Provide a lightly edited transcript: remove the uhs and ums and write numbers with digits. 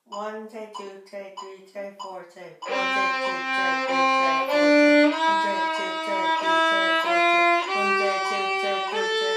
One, take two, take three, take four, take one, take two, take three, take four, take one, take two, take three, take four, take one, take two, take three,